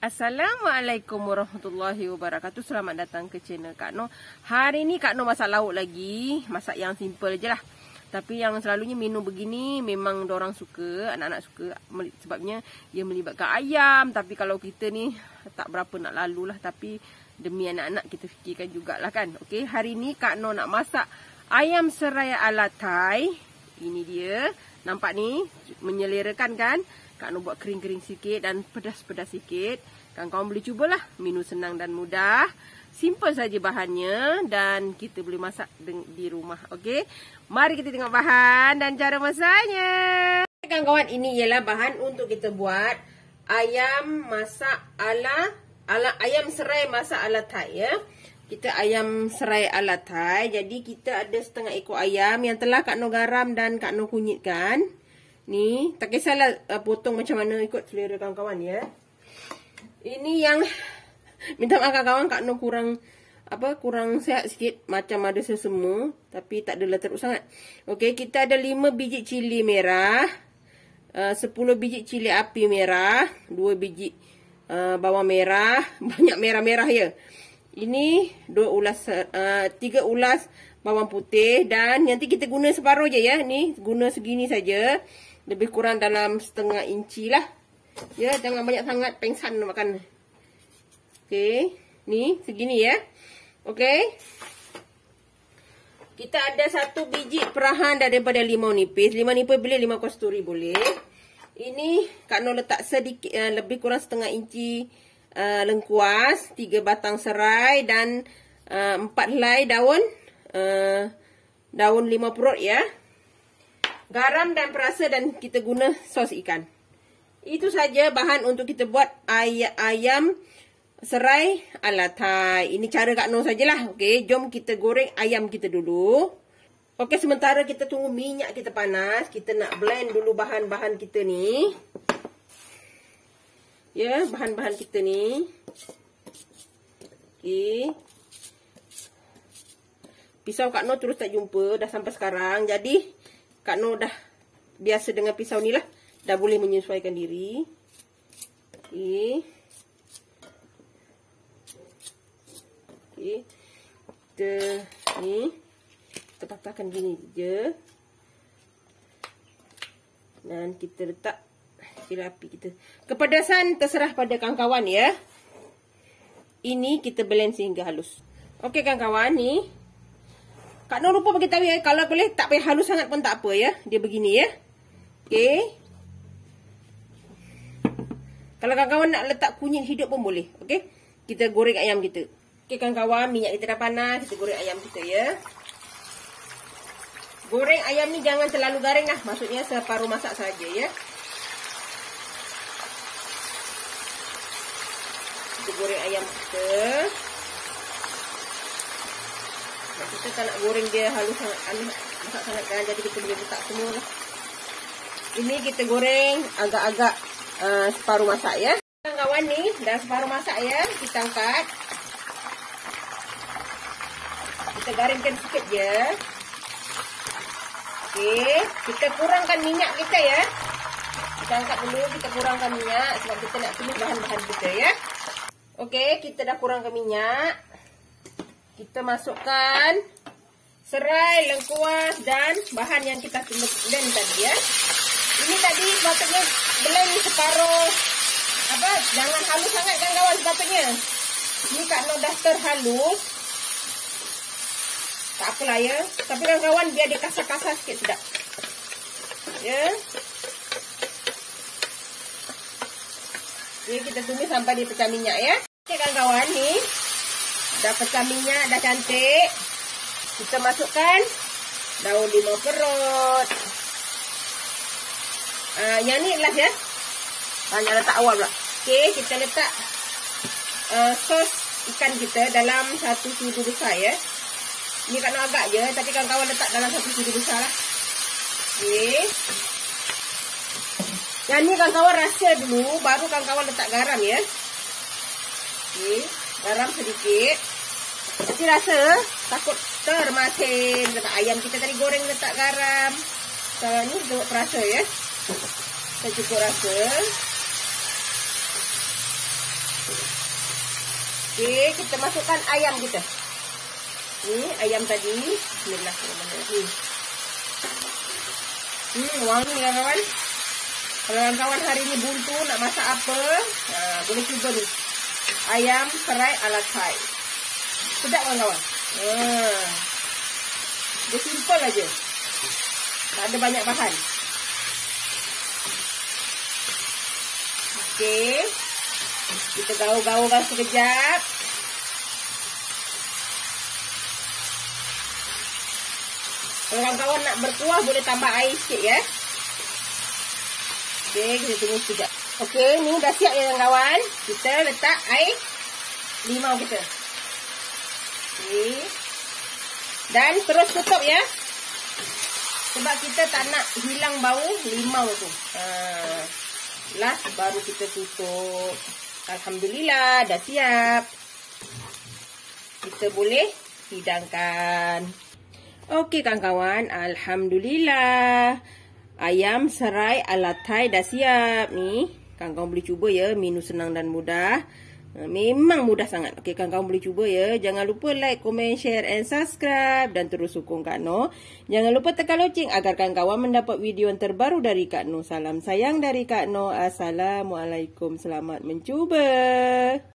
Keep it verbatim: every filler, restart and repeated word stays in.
Assalamualaikum warahmatullahi wabarakatuh. Selamat datang ke channel Kak Noh. Hari ni Kak Noh masak lauk lagi. Masak yang simple je lah. Tapi yang selalunya menu begini memang dorang suka, anak-anak suka. Sebabnya ia melibatkan ayam. Tapi kalau kita ni tak berapa nak lalu lah. Tapi demi anak-anak kita fikirkan jugalah kan. Okey, hari ni Kak Noh nak masak ayam serai ala Thai. Ini dia. Nampak ni menyelerakan kan? Kak Noh buat kering-kering sikit dan pedas-pedas sikit. Kawan-kawan boleh cubalah. Menu senang dan mudah. Simple saja bahannya dan kita boleh masak di rumah. Okey. Mari kita tengok bahan dan cara masaknya. Kawan-kawan, ini ialah bahan untuk kita buat ayam masak ala ala ayam serai masak ala Thai ya. Kita ayam serai ala Thai. Jadi kita ada setengah ekor ayam yang telah Kak Noh garam dan Kak Noh kunyitkan. Ni, tak kisahlah uh, potong macam mana ikut selera kawan-kawan ya. Ini yang minta maaf kawan-kawan, Kak Noh kurang apa kurang sihat sikit, macam ada sesama, tapi tak adalah teruk sangat. Okey, kita ada lima biji cili merah, uh, sepuluh biji cili api merah, dua biji uh, bawang merah, banyak merah-merah ya. Ini dua ulas uh, tiga ulas bawang putih dan nanti kita guna separuh je ya. Ni guna segini saja. Lebih kurang dalam setengah inci lah. Ya, jangan banyak sangat, pengsan makan. Okey, ni segini ya. Okey. Kita ada satu biji perahan daripada limau nipis. Limau nipis boleh, limau kasturi boleh. Ini Kak Noh letak sedikit, uh, lebih kurang setengah inci uh, lengkuas, tiga batang serai dan uh, empat helai daun uh, daun limau perut ya. Garam dan perasa dan kita guna sos ikan. Itu saja bahan untuk kita buat ay ayam serai ala Thai. Ini cara Kak Noh sajalah. Okey, jom kita goreng ayam kita dulu. Okey, sementara kita tunggu minyak kita panas, kita nak blend dulu bahan-bahan kita ni. Ya, bahan-bahan kita ni. Okey. Pisau Kak Noh terus tak jumpa dah sampai sekarang. Jadi Kak Noh dah biasa dengan pisau ni lah. Dah boleh menyesuaikan diri. Okey. Okey. Kita ni. Kita patahkan gini je. Dan kita letak cili api kita. Kepedasan terserah pada kawan-kawan ya. Ini kita blend sehingga halus. Okey kawan-kawan, ni Kak Noh lupa bagi tahu ya, kalau boleh tak payah halus sangat pun tak apa ya. Dia begini ya. Okey. Kalau kawan-kawan nak letak kunyit hidup pun boleh. Okey. Kita goreng ayam kita. Okey kawan-kawan, minyak kita dah panas, kita goreng ayam kita ya. Goreng ayam ni jangan terlalu garing lah. Maksudnya separuh masak saja ya. Kita goreng ayam kita. Kita tak nak goreng dia halus sangat, halus masak sangat kan. Jadi kita boleh letak semua lah. Ini kita goreng agak-agak uh, separuh masak ya. Kawan ni dah separuh masak ya. Kita angkat. Kita garingkan sikit je. Okey. Kita kurangkan minyak kita ya. Kita angkat dulu. Kita kurangkan minyak. Sebab kita nak tumis bahan-bahan kita ya. Okey. Kita dah kurangkan minyak. Kita masukkan serai, lengkuas dan bahan yang kita blend tadi ya. Ini tadi sepatutnya blend separuh apa, jangan halus sangat kan kawan sepatutnya. Ini Kak Noh dah terhalus. Tak apalah ya. Tapi kawan-kawan biar dia kasar-kasar sikit sedap. Ya. Jadi kita tumis sampai dia pecah minyak ya. Okey kawan-kawan, ni dah pecah minyak, dah cantik. Kita masukkan daun limau perut. Uh, yang ni last ya. Banyak letak awal pula. Okey, kita letak uh, sos ikan kita dalam satu sudu besar ya. Ni Kak Noh agak je, tapi kawan-kawan letak dalam satu sudu besar lah. Okey. Yang ni kawan-kawan rasa dulu, baru kawan-kawan letak garam ya. Okey, garam sedikit. Tapi rasa takut termasin. Letak ayam kita tadi goreng letak garam. Sekarang ni buat perasa ya. Saya cukup rasa. Okey, kita masukkan ayam kita. Ni ayam tadi. Bismillahirrahmanirrahim. Hmm, wangi kawan-kawan. Kalau kawan-kawan hari ni buntu nak masak apa, ha, boleh cuba ni. Ayam serai ala Thai. Sedap kawan-kawan. Ha. Dia simple aja. Tak ada banyak bahan. Okey. Kita gaul-gaulkan sekejap. Kalau kawan-kawan nak berkuah boleh tambah air sikit ya. Okey, kita tunggu sekejap. Okey, ni dah siap ya kawan-kawan. Kita letak air limau kita. Okey. Dan terus tutup ya. Sebab kita tak nak hilang bau limau tu. Ha. Last baru kita tutup. Alhamdulillah dah siap. Kita boleh hidangkan. Okey kawan-kawan, alhamdulillah. Ayam serai ala Thai dah siap ni. Kawan-kawan boleh cuba ya, menu senang dan mudah. Memang mudah sangat. Okey, kawan-kawan boleh cuba ya. Jangan lupa like, komen, share and subscribe. Dan terus sokong Kak Noh. Jangan lupa tekan loceng agar kawan-kawan mendapat video yang terbaru dari Kak Noh. Salam sayang dari Kak Noh. Assalamualaikum. Selamat mencuba.